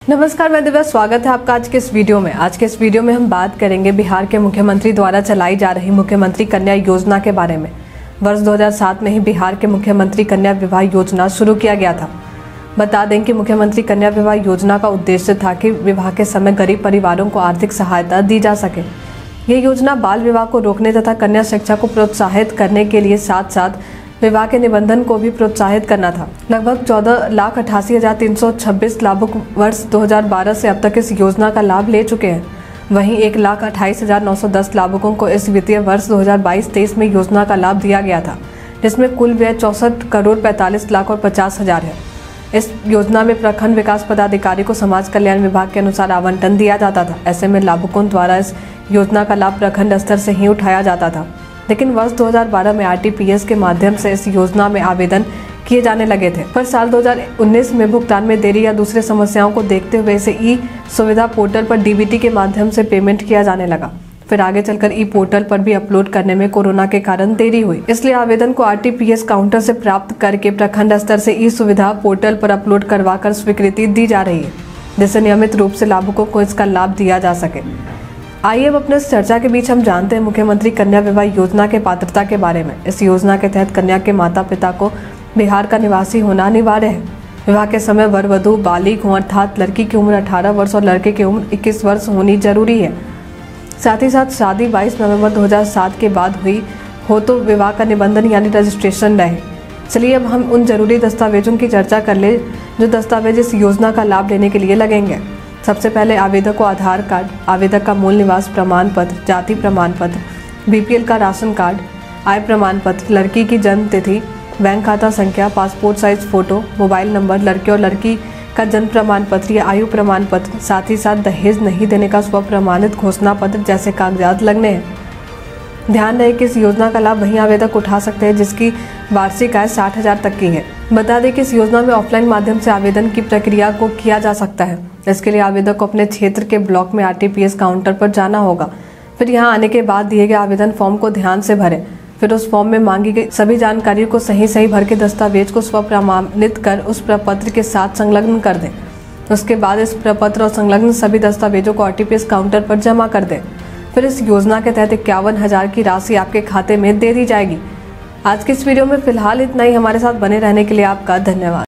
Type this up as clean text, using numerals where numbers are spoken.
नमस्कार, मैं दिव्या। स्वागत है आपका आज के इस वीडियो में। आज के इस वीडियो में हम बात करेंगे बिहार के मुख्यमंत्री द्वारा चलाई जा रही मुख्यमंत्री कन्या योजना के बारे में। वर्ष 2007 में ही बिहार के मुख्यमंत्री कन्या विवाह योजना शुरू किया गया था। बता दें कि मुख्यमंत्री कन्या विवाह योजना का उद्देश्य था कि विवाह के समय गरीब परिवारों को आर्थिक सहायता दी जा सके। यह योजना बाल विवाह को रोकने तथा कन्या शिक्षा को प्रोत्साहित करने के लिए साथ साथ विवाह के निबंधन को भी प्रोत्साहित करना था। लगभग 14,88,326 लाभुक वर्ष 2012 से अब तक इस योजना का लाभ ले चुके हैं। वहीं 1,28,910 लाभुकों को इस वित्तीय वर्ष 2022-23 में योजना का लाभ दिया गया था, जिसमें कुल व्यय 64,45,50,000 है। इस योजना में प्रखंड विकास पदाधिकारी को समाज कल्याण विभाग के अनुसार आवंटन दिया जाता था। ऐसे में लाभुकों द्वारा इस योजना का लाभ प्रखंड स्तर से ही उठाया जाता था, लेकिन वर्ष 2012 में आरटीपीएस के माध्यम से इस योजना में आवेदन किए जाने लगे थे, पर साल 2019 में भुगतान में देरी या दूसरे समस्याओं को देखते हुए इसे ई सुविधा पोर्टल पर डीबीटी के माध्यम से पेमेंट किया जाने लगा। फिर आगे चलकर ई पोर्टल पर भी अपलोड करने में कोरोना के कारण देरी हुई, इसलिए आवेदन को आरटीपीएस काउंटर से प्राप्त करके प्रखंड स्तर से ई सुविधा पोर्टल पर अपलोड करवाकर स्वीकृति दी जा रही है, जिससे नियमित रूप से लाभुकों को इसका लाभ दिया जा सके। आइए अब अपने इस चर्चा के बीच हम जानते हैं मुख्यमंत्री कन्या विवाह योजना के पात्रता के बारे में। इस योजना के तहत कन्या के माता पिता को बिहार का निवासी होना अनिवार्य है। विवाह के समय वर वधू बालिग हों, अर्थात लड़की की उम्र 18 वर्ष और लड़के की उम्र 21 वर्ष होनी जरूरी है। साथ ही साथ शादी 22 नवंबर 2007 के बाद हुई हो तो विवाह का निबंधन यानी रजिस्ट्रेशन रहे। चलिए अब हम उन जरूरी दस्तावेजों की चर्चा कर ले जो दस्तावेज इस योजना का लाभ लेने के लिए लगेंगे। सबसे पहले आवेदक को आधार कार्ड, आवेदक का मूल निवास प्रमाण पत्र, जाति प्रमाण पत्र, बीपीएल का राशन कार्ड, आय प्रमाण पत्र, लड़की की जन्म तिथि, बैंक खाता संख्या, passport size photo, mobile number, लड़के और लड़की का जन्म प्रमाण पत्र या आयु प्रमाण पत्र, साथ ही साथ दहेज नहीं देने का स्व प्रमाणित घोषणा पत्र जैसे कागजात लगने हैं। ध्यान रहे कि इस योजना का लाभ वही आवेदक उठा सकते हैं जिसकी वार्षिक आय 60,000 तक की है। बता दें कि इस योजना में ऑफलाइन माध्यम से आवेदन की प्रक्रिया को किया जा सकता है। इसके लिए आवेदक को अपने क्षेत्र के ब्लॉक में आरटीपीएस काउंटर पर जाना होगा। फिर यहां आने के बाद दिए गए आवेदन फॉर्म को ध्यान से भरें। फिर उस फॉर्म में मांगी गई सभी जानकारी को सही भर के दस्तावेज को स्व प्रमाणित कर उस प्रपत्र के साथ संलग्न कर दें। उसके बाद इस प्रपत्र और संलग्न सभी दस्तावेजों को आरटीपीएस काउंटर पर जमा कर दें। फिर इस योजना के तहत 51,000 की राशि आपके खाते में दे दी जाएगी। आज की इस वीडियो में फिलहाल इतना ही। हमारे साथ बने रहने के लिए आपका धन्यवाद।